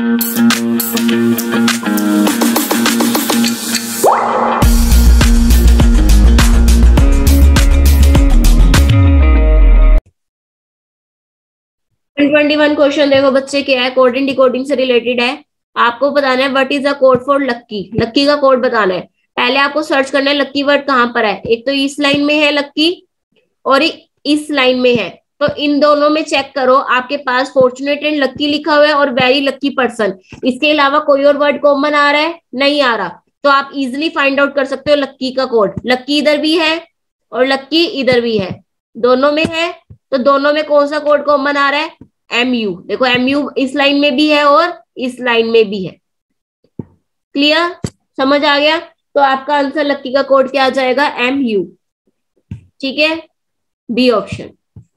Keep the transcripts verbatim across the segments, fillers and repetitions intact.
Twenty one question देखो बच्चे, क्या है, कोडिंग डिकोडिंग से रिलेटेड है। आपको बताना है what is the code for lucky. Lucky का कोड बताना है। पहले आपको सर्च करना है लक्की वर्ड कहां पर है। एक तो इस लाइन में है लक्की और एक इस लाइन में है, तो इन दोनों में चेक करो आपके पास फॉर्चुनेट एंड लक्की लिखा हुआ है और वेरी लक्की पर्सन। इसके अलावा कोई और वर्ड कॉमन आ रहा है? नहीं आ रहा। तो आप इजिली फाइंड आउट कर सकते हो लक्की का कोड। लक्की इधर भी है और लक्की इधर भी है, दोनों में है, तो दोनों में कौन सा कोड कॉमन आ रहा है? M U. देखो एम यू इस लाइन में भी है और इस लाइन में भी है। क्लियर? समझ आ गया? तो आपका आंसर लक्की का कोड क्या आ जाएगा? M U. ठीक है, बी ऑप्शन।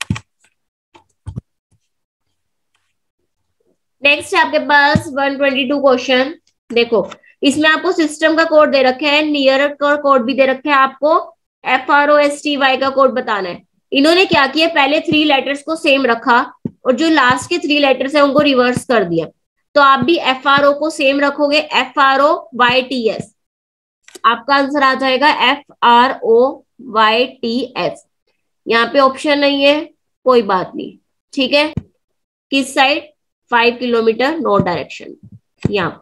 नेक्स्ट है आपके पास वन ट्वेंटी टू क्वेश्चन। देखो इसमें आपको सिस्टम का कोड दे रखा है, नियर का कोड भी दे रखा है, आपको F R O S T Y का कोड बताना है। इन्होंने क्या किया, पहले थ्री लेटर्स को सेम रखा और जो लास्ट के थ्री लेटर्स है उनको रिवर्स कर दिया। तो आप भी एफ आर ओ को सेम रखोगे, F R O Y T S. आपका आंसर आ जाएगा F R O Y T S. यहाँ पे ऑप्शन नहीं है, कोई बात नहीं। ठीक है, किस side? Five kilometre north direction. यहाँ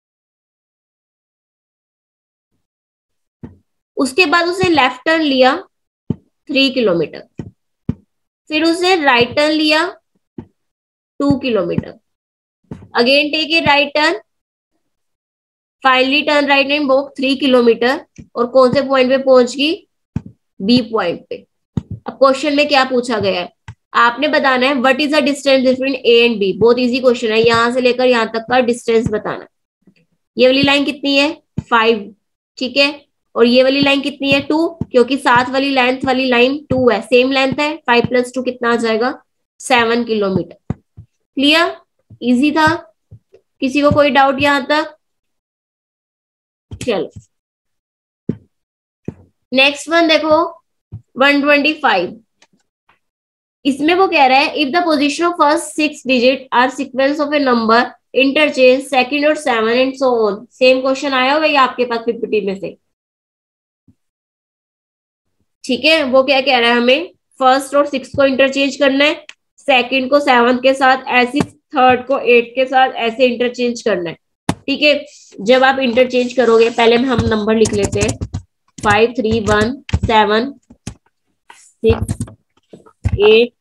उसके बाद उसने लेफ्ट टर्न लिया थ्री किलोमीटर, फिर उसने राइट टर्न लिया two kilometre, again take a right turn, finally turn right and walk three kilometre, और कौन से पॉइंट पे पहुंच गई? बी पॉइंट पे। अब क्वेश्चन में क्या पूछा गया है, आपने बताना है what is the distance between A and B. बहुत इजी क्वेश्चन है, यहां से लेकर यहां तक का डिस्टेंस बताना। ये वाली लाइन कितनी है? फाइव। ठीक है, और ये वाली लाइन कितनी है? टू, क्योंकि साथ वाली लेंथ वाली लाइन टू है, सेम लेंथ है। फाइव प्लस टू कितना आ जाएगा? Seven kilometre. क्लियर? इजी था? किसी को कोई डाउट यहां तक? चलो नेक्स्ट वन देखो वन ट्वेंटी फाइव। इसमें वो कह रहा है if the position of first six digit are sequence of a number interchange second और seven and so on. Same question आया होगा ये आपके पास पीपीटी में से। ठीक है, वो क्या कह रहा है, हमें फर्स्ट और सिक्स को इंटरचेंज करना है, सेकंड को सेवन के साथ ऐसी, थर्ड को एट के साथ ऐसे इंटरचेंज करना है। ठीक है, जब आप इंटरचेंज करोगे, पहले में हम नंबर लिख लेते हैं, five three one seven six eight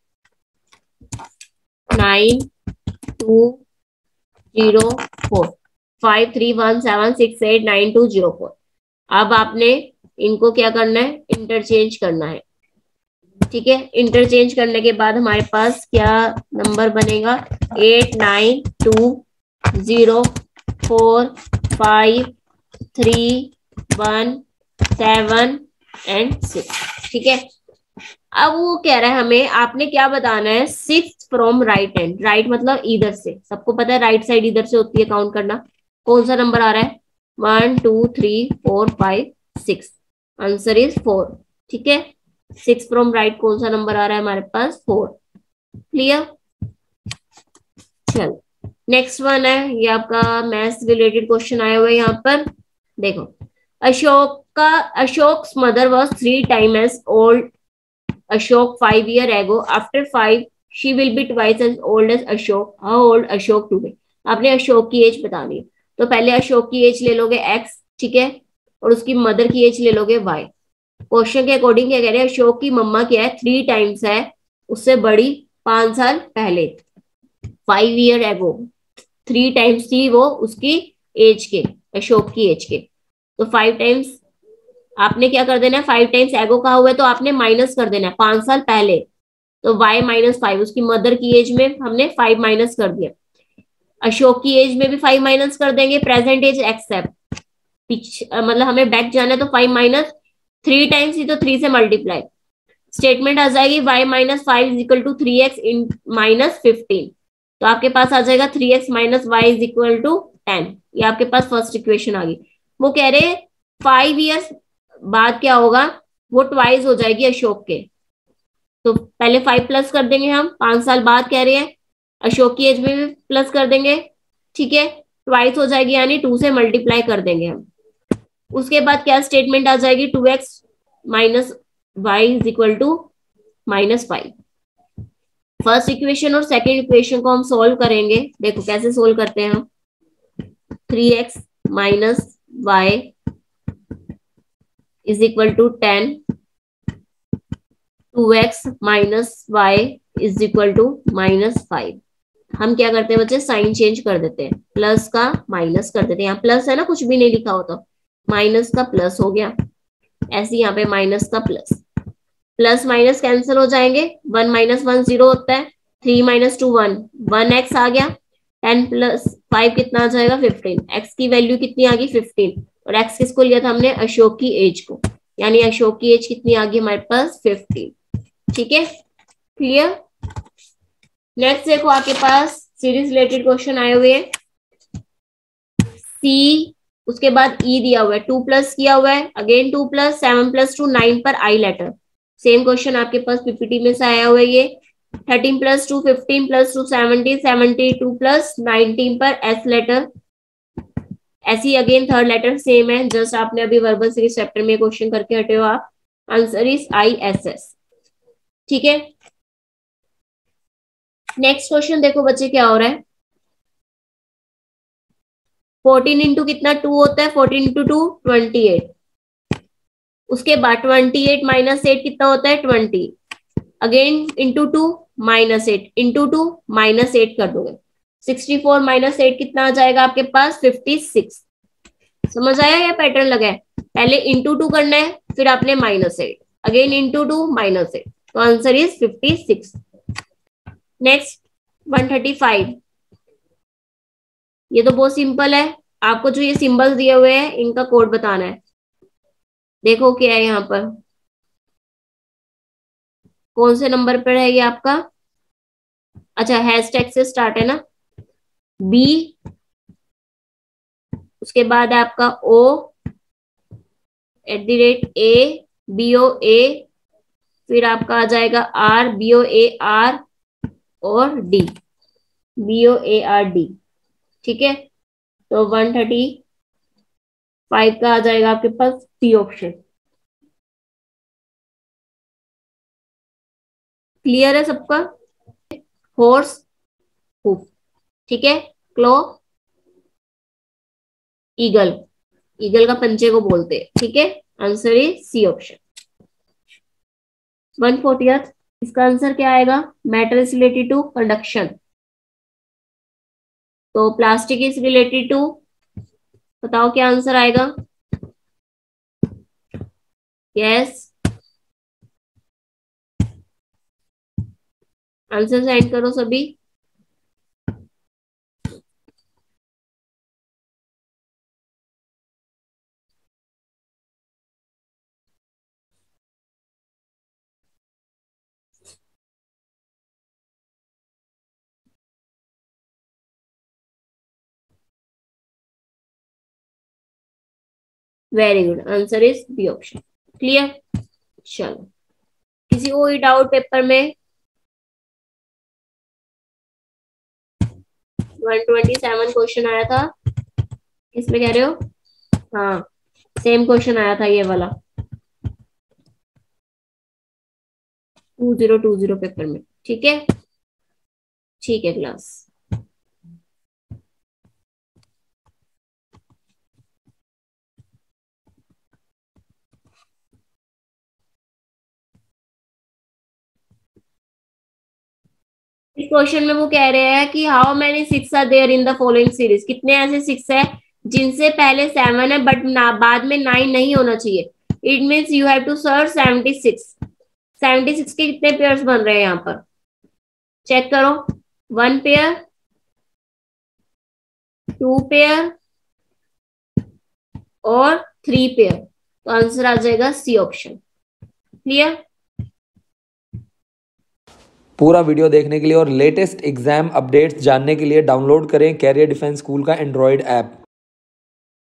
nine two zero four. Five three one seven six eight nine two zero four. अब आपने इनको क्या करना है? इंटरचेंज करना है। ठीक है, इंटरचेंज करने के बाद हमारे पास क्या नंबर बनेगा? Eight nine two zero four five three one seven and six. ठीक है, अब वो कह रहा है हमें आपने क्या बताना है? Six from right hand. Right मतलब इधर से, सबको पता है राइट साइड इधर से होती है काउंट करना। कौन सा नंबर आ रहा है? One two three four five six. Answer is four. ठीक है, सिक्स फ्रॉम राइट कौन सा नंबर आ रहा है हमारे पास? फोर। क्लियर? चलो नेक्स्ट वन है, ये आपका मैथ्स रिलेटेड क्वेश्चन आया हुआ है यहाँ पर। देखो अशोक का Ashok's mother was three time age old Ashok five year ago. After five, she will be twice as old as Ashok. How old Ashok today? आपने अशोक की एज बतानी है, तो पहले अशोक की एज ले लोगे x, ठीक है, और उसकी मदर की एज ले लोगे y। क्वेश्चन के अकॉर्डिंग क्या कह रहे हैं? अशोक की मम्मा क्या है? थ्री टाइम्स है उससे बड़ी, पांच साल पहले, five year ago. Three times थी वो उसकी एज के, अशोक की एज के, तो फाइव टाइम्स आपने क्या कर देना है? फाइव टाइम्स एगो कहा हुआ है तो आपने माइनस कर देना है पांच साल पहले, तो y माइनस फाइव। उसकी मदर की एज में हमने फाइव माइनस कर दिया, अशोक की एज में भी फाइव माइनस कर देंगे। प्रेजेंट एज एक्सेप्ट, पीछे मतलब हमें बैक जाना है, तो फाइव माइनस थ्री टाइम्स ही तो थ्री से मल्टीप्लाई। स्टेटमेंट आ जाएगी y minus five is equal to three X in minus fifteen. तो आपके पास आ जाएगा three X minus Y is equal to ten. ये आपके पास फर्स्ट इक्वेशन आ गई। वो कह रहे फाइव ईयर्स बाद क्या होगा? वो ट्वाइस हो जाएगी अशोक के, तो पहले फाइव प्लस कर देंगे हम, पांच साल बाद कह रहे हैं, अशोक की एज में भी प्लस कर देंगे, ठीक है, ट्वाइस हो जाएगी यानी टू से मल्टीप्लाई कर देंगे हम। उसके बाद क्या स्टेटमेंट आ जाएगी, two X minus Y is equal to minus five. First equation और सेकेंड इक्वेशन को हम सोल्व करेंगे। देखो कैसे सोल्व करते हैं हम, three X minus Y is equal to ten, two X minus Y is equal to minus five. हम क्या करते हैं बच्चे, साइन चेंज कर देते हैं, प्लस का माइनस कर देते हैं। यहाँ प्लस है ना, कुछ भी नहीं लिखा हो तो माइनस का प्लस हो गया, ऐसे यहाँ पे माइनस का प्लस, प्लस माइनस कैंसिल हो जाएंगे, वन माइनस वन जीरो होता है, three minus two one, one X आ गया, टेन प्लस फाइव कितना आ जाएगा, फिफ्टीन। एक्स की वैल्यू कितनी आ गई, फिफ्टीन, और एक्स किसको लिया था हमने, अशोक की एज को, यानी अशोक की एज कितनी आ गई हमारे पास, फिफ्टीन। ठीक है, क्लियर। नेक्स्ट देखो आपके पास सीरीज रिलेटेड क्वेश्चन आए हुए हैं। सी, उसके बाद ई e दिया हुआ है, टू प्लस किया हुआ है, again two plus, seven plus two nine पर आई लेटर। सेम क्वेश्चन आपके पास पीपीटी में से आया हुआ है ये। Thirteen plus two fifteen plus two seventeen, seventy two plus nineteen पर एस लेटर। ऐसी अगेन थर्ड लेटर सेम है, जस्ट आपने अभी वर्बल सीरीज चैप्टर में क्वेश्चन करके हटे हो आप। Answer is I S S. ठीक है, नेक्स्ट क्वेश्चन देखो बच्चे क्या हो रहा है। फोर्टीन इंटू कितना टू होता है, fourteen into two twenty eight. उसके बाद ट्वेंटी एट माइनस एट कितना होता है, twenty. Again into two minus eight, into two minus eight कर दोगे, सिक्सटी फोर माइनस एट कितना आ जाएगा आपके पास, फिफ्टी सिक्स। समझ आया या पैटर्न लगा है, पहले इंटू टू करना है, फिर आपने minus eight, again into two minus eight, तो answer is fifty six. Next one thirty five, ये तो बहुत सिंपल है, आपको जो ये सिंबल्स दिए हुए हैं इनका कोड बताना है। देखो क्या है यहाँ पर, कौन से नंबर पर है ये आपका, अच्छा हैशटैग से स्टार्ट है ना, बी, उसके बाद है आपका O, at the rate A, B O A, फिर आपका आ जाएगा R, B O A R, और D, B O A R D. ठीक है, तो वन थर्टी फाइव का आ जाएगा आपके पास सी ऑप्शन। क्लियर है सबका। हॉर्स, हुफ, ठीक है, क्लो, ईगल, ईगल का पंचे को बोलते हैं। ठीक है, answer is C option. One fortieth, इसका आंसर क्या आएगा, matter is related to conduction, तो प्लास्टिक इज रिलेटेड टू, बताओ क्या आंसर आएगा, यस, आंसर सेंड करो सभी। Very good, answer is B option. Clear, चलो किसी को कोई डाउट पेपर में, वन ट्वेंटी सेवन क्वेश्चन आया था, किसमें कह रहे हो, हाँ सेम क्वेश्चन आया था ये वाला, two zero two zero paper में। ठीक है, ठीक है क्लास। इस क्वेश्चन में वो कह रहे हैं कि how many six are there in the following series, कितने ऐसे सिक्स है जिनसे पहले सेवन है बट ना बाद में नाइन नहीं होना चाहिए। It means you have to search seventy six. Seventy six के कितने पेयर्स बन रहे हैं यहाँ पर, चेक करो, वन पेयर, टू पेयर और थ्री पेयर, तो आंसर आ जाएगा सी ऑप्शन। क्लियर। पूरा वीडियो देखने के लिए और लेटेस्ट एग्जाम अपडेट्स जानने के लिए डाउनलोड करें कैरियर डिफेंस स्कूल का एंड्रॉयड ऐप।